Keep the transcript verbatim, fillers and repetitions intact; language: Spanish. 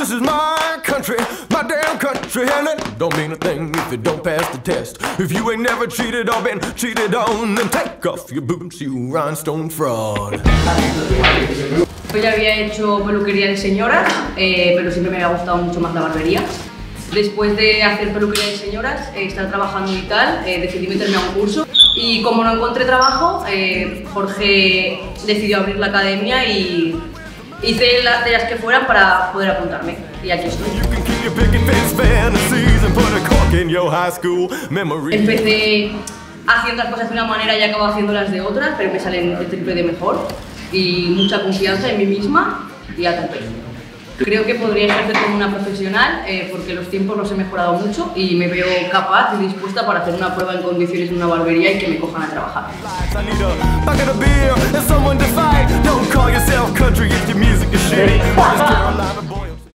This is my country, my damn country, and it don't mean a thing if you don't pass the test. If you ain't never cheated or been cheated on, then take off your boots, you rhinestone fraud. Yo ya había hecho peluquería de señoras, eh, pero siempre me había gustado mucho más la barbería. Después de hacer peluquería de señoras, eh, estar trabajando y tal, eh, decidí meterme a un curso. Y como no encontré trabajo, eh, Jorge decidió abrir la academia y hice la, de las que fueran para poder apuntarme. Y aquí estoy. Empecé haciendo las cosas de una manera y acabo haciéndolas de otra, pero me salen el triple de mejor. Y mucha confianza en mí misma y a tope. Creo que podría ejercer como una profesional eh, porque los tiempos los he mejorado mucho y me veo capaz y dispuesta para hacer una prueba en condiciones en una barbería y que me cojan a trabajar.